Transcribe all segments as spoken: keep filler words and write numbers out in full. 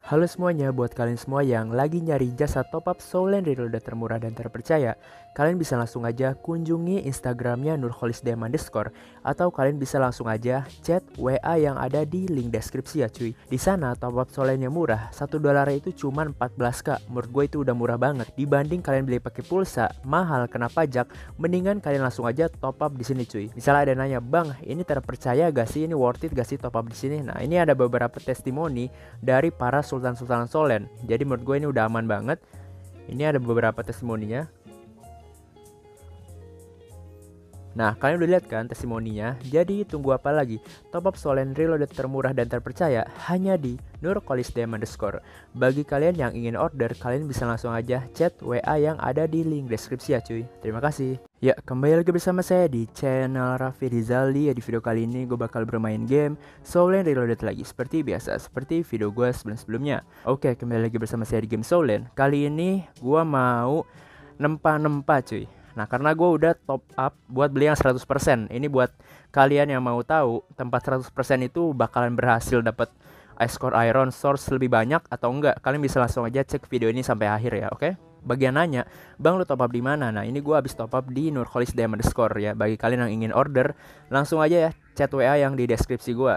Halo semuanya, buat kalian semua yang lagi nyari jasa top up Soulland Reloaded termurah dan terpercaya, kalian bisa langsung aja kunjungi Instagramnya nurholisdem underscore atau kalian bisa langsung aja chat W A yang ada di link deskripsi ya cuy. Di sana top up Soullandnya murah, satu dolar itu cuma empat belas k. Menurut gue itu udah murah banget. Dibanding kalian beli pakai pulsa, mahal kena pajak, mendingan kalian langsung aja top up di sini cuy. Misalnya ada nanya, "Bang, ini terpercaya gak sih? Ini worth it gak sih top up di sini?" Nah, ini ada beberapa testimoni dari para sultan-sultan Soulland. Jadi menurut gue ini udah aman banget. Ini ada beberapa testimoninya. Nah, kalian udah lihat kan testimoninya? Jadi tunggu apa lagi? Top up Soulland Reloaded termurah dan terpercaya hanya di nurholisdem underscore. Bagi kalian yang ingin order, kalian bisa langsung aja chat W A yang ada di link deskripsi ya cuy. Terima kasih. Ya, kembali lagi bersama saya di channel Raffi Rizaldi. Ya, di video kali ini gue bakal bermain game Soulland Reloaded lagi. Seperti biasa, seperti video gue sebelum-sebelumnya. Oke, kembali lagi bersama saya di game Soulland. Kali ini gue mau nempa-nempa cuy. Nah, karena gue udah top up buat beli yang seratus persen. Ini buat kalian yang mau tahu tempat seratus persen itu bakalan berhasil dapat Ice Core Iron Source lebih banyak atau enggak. Kalian bisa langsung aja cek video ini sampai akhir ya, oke? Bagian nanya, "Bang, lu top up di mana?" Nah, ini gue habis top up di nurholisdem underscore ya. Bagi kalian yang ingin order, langsung aja ya chat W A yang di deskripsi gue.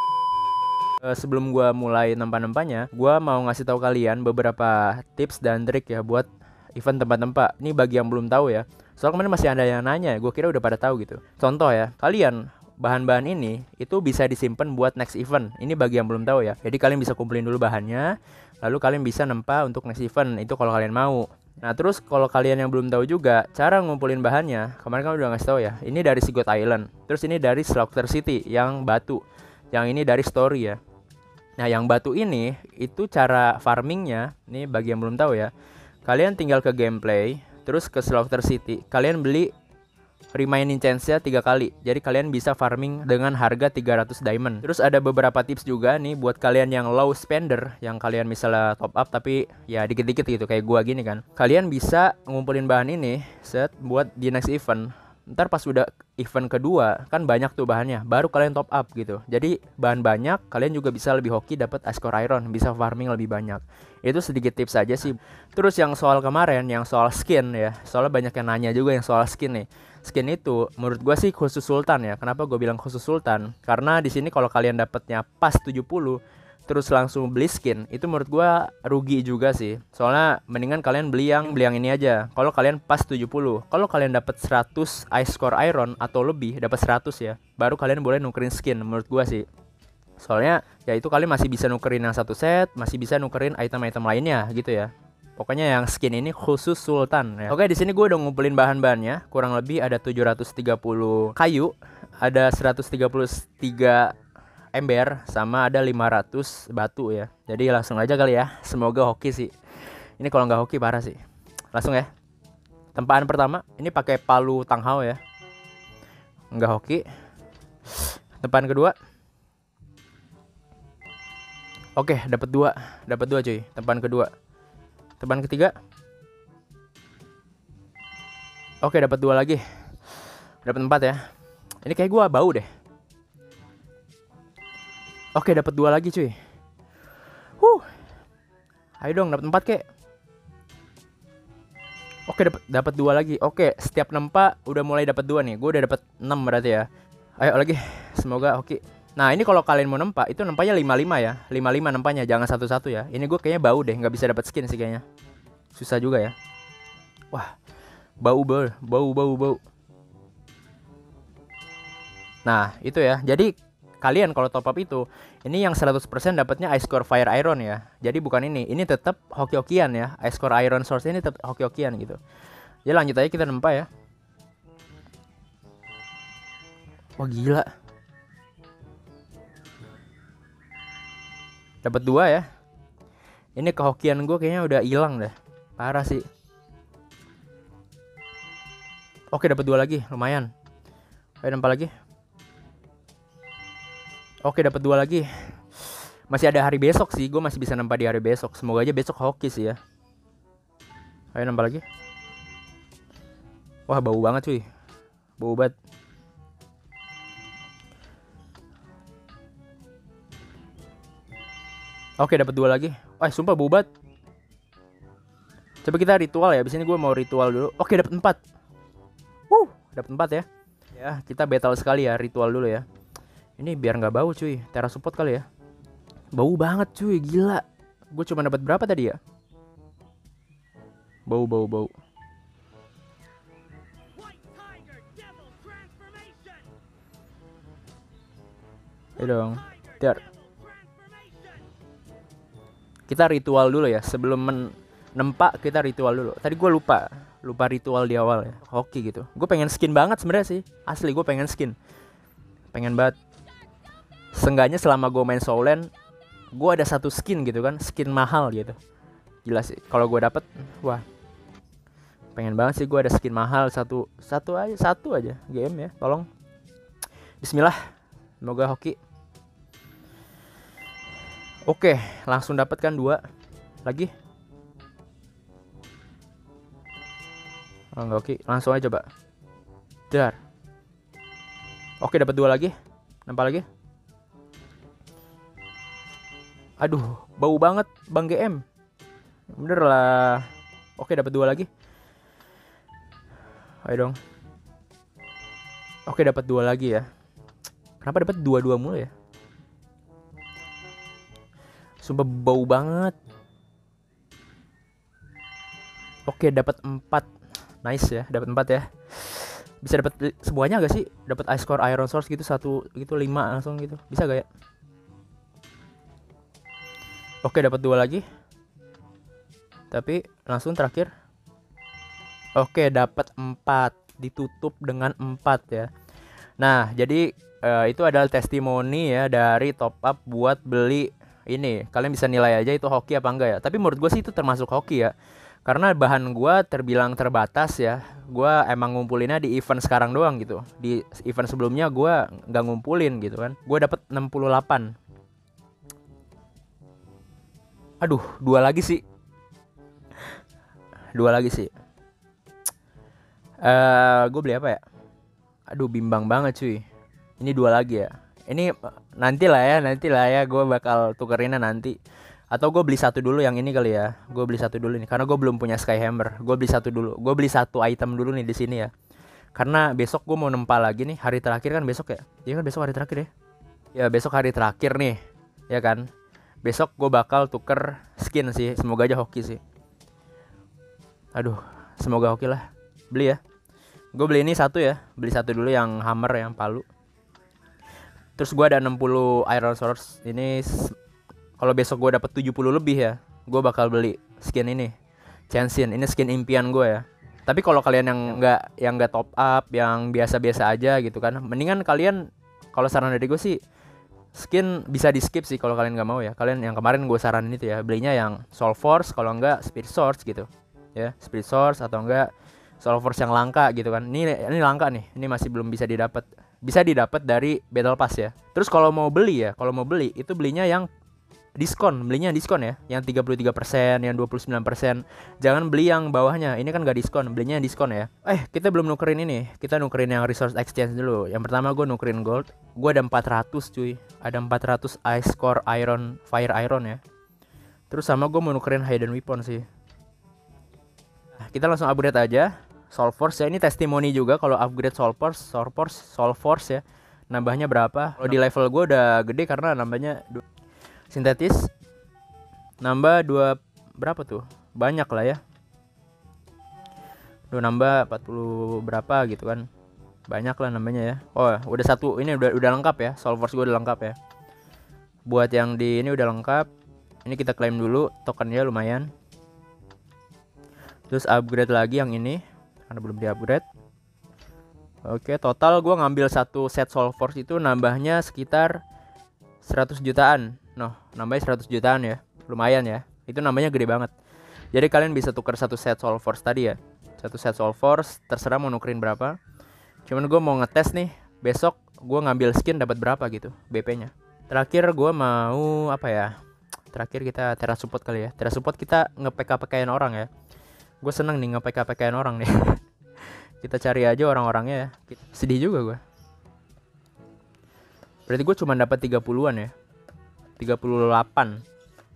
Uh, sebelum gue mulai nempa-nempanya, gue mau ngasih tahu kalian beberapa tips dan trik ya buat event tempat-tempat. Ini bagi yang belum tahu ya. Soalnya kemarin masih ada yang nanya, gue kira udah pada tahu gitu. Contoh ya, kalian bahan-bahan ini itu bisa disimpan buat next event. Ini bagi yang belum tahu ya. Jadi kalian bisa kumpulin dulu bahannya, lalu kalian bisa nempa untuk next event. Itu kalau kalian mau. Nah, terus kalau kalian yang belum tahu juga cara ngumpulin bahannya, kemarin kan udah ngasih tahu ya. Ini dari Seagoat Island. Terus ini dari Slaughter City yang batu. Yang ini dari Story ya. Nah, yang batu ini itu cara farmingnya. Ini bagi yang belum tahu ya. Kalian tinggal ke gameplay, terus ke Slaughter City. Kalian beli remaining chance-nya tiga kali. Jadi kalian bisa farming dengan harga tiga ratus diamond. Terus ada beberapa tips juga nih buat kalian yang low spender, yang kalian misalnya top up tapi ya dikit-dikit gitu kayak gua gini kan. Kalian bisa ngumpulin bahan ini set buat di next event. Ntar pas udah event kedua kan banyak tuh bahannya, baru kalian top up gitu. Jadi bahan banyak, kalian juga bisa lebih hoki dapat Ice Core Iron, bisa farming lebih banyak. Itu sedikit tips aja sih. Terus yang soal kemarin, yang soal skin ya, soalnya banyak yang nanya juga yang soal skin nih. Skin itu menurut gue sih khusus Sultan ya. Kenapa gue bilang khusus Sultan? Karena di sini kalau kalian dapatnya pas tujuh puluh terus langsung beli skin, itu menurut gue rugi juga sih. Soalnya mendingan kalian beli yang beli yang ini aja. Kalau kalian pas tujuh puluh, kalau kalian dapat seratus Ice Core Iron atau lebih, dapat seratus ya, baru kalian boleh nukerin skin menurut gue sih. Soalnya ya itu kalian masih bisa nukerin yang satu set, masih bisa nukerin item-item lainnya gitu ya. Pokoknya yang skin ini khusus Sultan ya. Oke, di sini gue udah ngumpulin bahan-bahannya. Kurang lebih ada tujuh ratus tiga puluh kayu, ada seratus tiga puluh tiga ember, sama ada lima ratus batu ya. Jadi langsung aja kali ya. Semoga hoki sih. Ini kalau nggak hoki parah sih. Langsung ya. Tempaan pertama ini pakai palu tanghau ya. Nggak hoki. Tempaan kedua. Oke, dapat dua, dapat dua cuy. Tempaan kedua. Tempaan ketiga. Oke, dapat dua lagi. Dapat empat ya. Ini kayak gua bau deh. Oke, dapat dua lagi cuy. Huh. Ayo dong, dapat empat kek. Oke, dapat dapat dua lagi. Oke, setiap nempa udah mulai dapat dua nih. Gue udah dapat enam berarti ya. Ayo lagi. Semoga oke. Nah, ini kalau kalian mau nempa, itu nempanya lima lima ya. lima lima nempanya, jangan satu-satu ya. Ini gue kayaknya bau deh, nggak bisa dapat skin sih kayaknya. Susah juga ya. Wah. Bau bau, bau bau bau. Nah, itu ya. Jadi kalian kalau top up itu, ini yang seratus persen dapatnya Ice Core Fire Iron ya. Jadi bukan ini, ini tetap hoki-hokian ya. Ice Core Iron Source ini tetap hoki-hokian gitu. Ya lanjut aja kita nempa ya. Wah gila. Dapat dua ya. Ini kehokian gue kayaknya udah hilang dah. Parah sih. Oke, dapat dua lagi, lumayan. Ayo nempa lagi. Oke, dapat dua lagi. Masih ada hari besok sih, gue masih bisa nempa di hari besok. Semoga aja besok hoki sih ya. Ayo nempa lagi. Wah, bau banget cuy. Bau banget. Oke, dapat dua lagi. Wah, sumpah bobat. Coba kita ritual ya. Abis ini gue mau ritual dulu. Oke, dapat empat. Wuh, dapat empat ya. Ya, kita battle sekali ya, ritual dulu ya. Ini biar nggak bau cuy. Tera support kali ya. Bau banget cuy, gila. Gue cuma dapat berapa tadi ya? Bau, bau, bau. Ya dong. Tiar. Kita ritual dulu ya. Sebelum menempa kita ritual dulu. Tadi gue lupa. Lupa ritual di awal ya. Hoki gitu. Gue pengen skin banget sebenarnya sih. Asli gue pengen skin. Pengen banget. Seenggaknya selama gue main Soulland, gue ada satu skin gitu kan. Skin mahal gitu. Gila sih. Kalau gue dapet, wah. Pengen banget sih gue ada skin mahal. Satu Satu aja. Satu aja game ya. Tolong. Bismillah. Semoga hoki. Oke, langsung dapat kan dua lagi. Oh, enggak, oke, langsung aja coba. Dar. Oke, dapat dua lagi. Nampak lagi? Aduh, bau banget Bang G M. Bener lah. Oke, dapat dua lagi. Ayo dong. Oke, dapat dua lagi ya. Kenapa dapat dua-dua mulu ya? Sumpah bau banget. Oke, dapat empat. Nice ya, dapat empat ya. Bisa dapat semuanya gak sih? Dapat ice core iron source gitu satu gitu lima langsung gitu. Bisa gak ya? Oke, dapat dua lagi. Tapi langsung terakhir. Oke, dapat empat. Ditutup dengan empat ya. Nah, jadi uh, itu adalah testimoni ya dari top up buat beli ini. Kalian bisa nilai aja itu hoki apa enggak ya. Tapi menurut gue sih itu termasuk hoki ya. Karena bahan gue terbilang terbatas ya. Gue emang ngumpulinnya di event sekarang doang gitu. Di event sebelumnya gue gak ngumpulin gitu kan. Gue dapet enam puluh delapan. Aduh, dua lagi sih. Dua lagi sih. Uh, gue beli apa ya? Aduh, bimbang banget cuy. Ini dua lagi ya. Ini nanti lah ya, nanti lah ya. Gue bakal tukerinnya nanti. Atau gue beli satu dulu yang ini kali ya. Gue beli satu dulu nih. Karena gue belum punya Skyhammer. Gue beli satu dulu. Gue beli satu item dulu nih di sini ya. Karena besok gue mau nempa lagi nih. Hari terakhir kan besok ya. Iya kan besok hari terakhir ya. Ya besok hari terakhir nih. Ya kan. Besok gue bakal tuker skin sih. Semoga aja hoki sih. Aduh. Semoga hoki lah. Beli ya. Gue beli ini satu ya. Beli satu dulu yang hammer, yang palu. Terus gue ada enam puluh iron source. Ini kalau besok gue dapet tujuh puluh lebih ya, gue bakal beli skin ini. Chanshin, ini skin impian gue ya. Tapi kalau kalian yang nggak yang nggak top up, yang biasa-biasa aja gitu kan, mendingan kalian, kalau saran dari gue sih, skin bisa di skip sih kalau kalian nggak mau ya. Kalian yang kemarin gue saranin itu ya, belinya yang Soul Force, kalau enggak Spirit Source gitu ya, Spirit Source atau enggak Soul Force yang langka gitu kan. Ini ini langka nih, ini masih belum bisa didapat. Bisa didapat dari Battle Pass ya. Terus kalau mau beli ya, kalau mau beli itu belinya yang diskon, belinya diskon ya, yang tiga puluh tiga persen, yang dua puluh sembilan persen. Jangan beli yang bawahnya, ini kan gak diskon, belinya yang diskon ya. Eh, kita belum nukerin ini, kita nukerin yang resource exchange dulu. Yang pertama gue nukerin gold, gue ada empat ratus cuy. Ada empat ratus ice core iron, fire iron ya. Terus sama gue mau nukerin hidden weapon sih. Nah, kita langsung upgrade aja Soul Force ya, ini testimoni juga kalau upgrade Soul Force, Soul Force, Soul Force ya. Nambahnya berapa? Kalau di level gue udah gede karena nambahnya sintetis nambah dua berapa tuh? Banyak lah ya. Udah nambah empat puluh berapa gitu kan. Banyak lah nambahnya ya. Oh, udah satu. Ini udah udah lengkap ya. Soul Force gue udah lengkap ya. Buat yang di ini udah lengkap. Ini kita klaim dulu, tokennya lumayan. Terus upgrade lagi yang ini karena belum di-upgrade. Oke, total gue ngambil satu set Soul Force itu nambahnya sekitar seratus jutaan. Noh, nambahnya seratus jutaan ya. Lumayan ya. Itu namanya gede banget. Jadi kalian bisa tukar satu set Soul Force tadi ya. Satu set Soul Force, terserah mau nukerin berapa. Cuman gue mau ngetes nih, besok gue ngambil skin dapat berapa gitu B P-nya. Terakhir gue mau apa ya? Terakhir kita Tera Support kali ya. Tera Support kita nge-P K P K-in orang ya. Gue seneng nih nge-P K P K-in orang nih. Kita cari aja orang-orangnya ya. Sedih juga gue. Berarti gue cuma dapat tiga puluhan ya. tiga puluh delapan.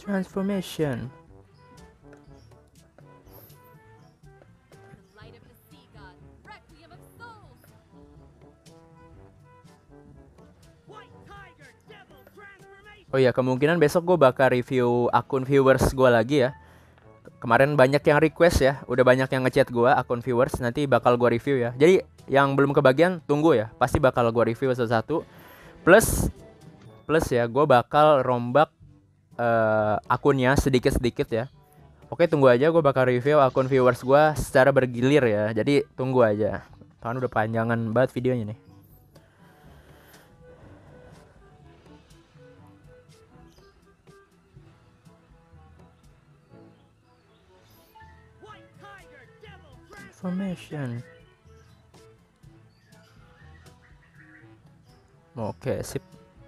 Transformation. Oh iya, kemungkinan besok gue bakal review akun viewers gue lagi ya. Kemarin banyak yang request ya, udah banyak yang ngechat gue akun viewers, nanti bakal gue review ya. Jadi yang belum kebagian tunggu ya, pasti bakal gue review satu-satu. Plus, plus ya, gue bakal rombak uh, akunnya sedikit-sedikit ya. Oke, tunggu aja, gue bakal review akun viewers gue secara bergilir ya. Jadi tunggu aja, kan udah panjangan banget videonya nih. Transformation. Oke, sip.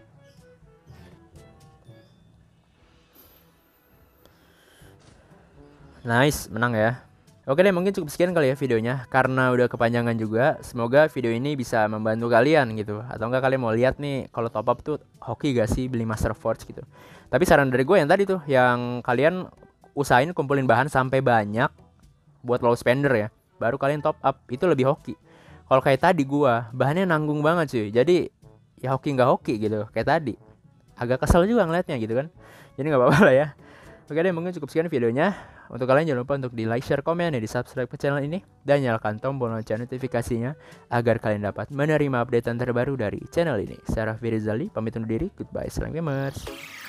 Nice, menang ya. Oke deh, mungkin cukup sekian kali ya videonya, karena udah kepanjangan juga. Semoga video ini bisa membantu kalian gitu. Atau enggak kalian mau lihat nih kalau top up tuh hoki gak sih beli Master Forge gitu. Tapi saran dari gue yang tadi tuh, yang kalian usahain kumpulin bahan sampai banyak buat low spender ya, baru kalian top up, itu lebih hoki. Kalau kayak tadi gua bahannya nanggung banget cuy, jadi ya hoki nggak hoki gitu kayak tadi, agak kesel juga ngeliatnya gitu kan. Jadi nggak apa-apa lah ya. Oke deh, mungkin cukup sekian videonya. Untuk kalian jangan lupa untuk di like, share, komen, ya di subscribe ke channel ini, dan nyalakan tombol lonceng notifikasinya agar kalian dapat menerima update terbaru dari channel ini. Saya Raffi Rizali, pamit undur diri, goodbye, salam gamers.